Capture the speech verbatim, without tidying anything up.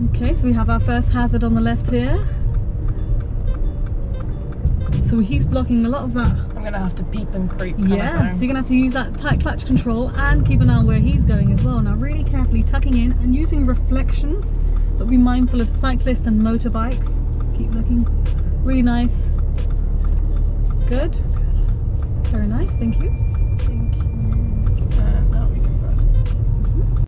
Okay, so we have our first hazard on the left here. So he's blocking a lot of that. I'm gonna have to peep and creep. Yeah, so you're gonna have to use that tight clutch control and keep an eye on where he's going as well. Now really carefully tucking in and using reflections, but be mindful of cyclists and motorbikes. Keep looking. Really nice. Good. Very nice, thank you.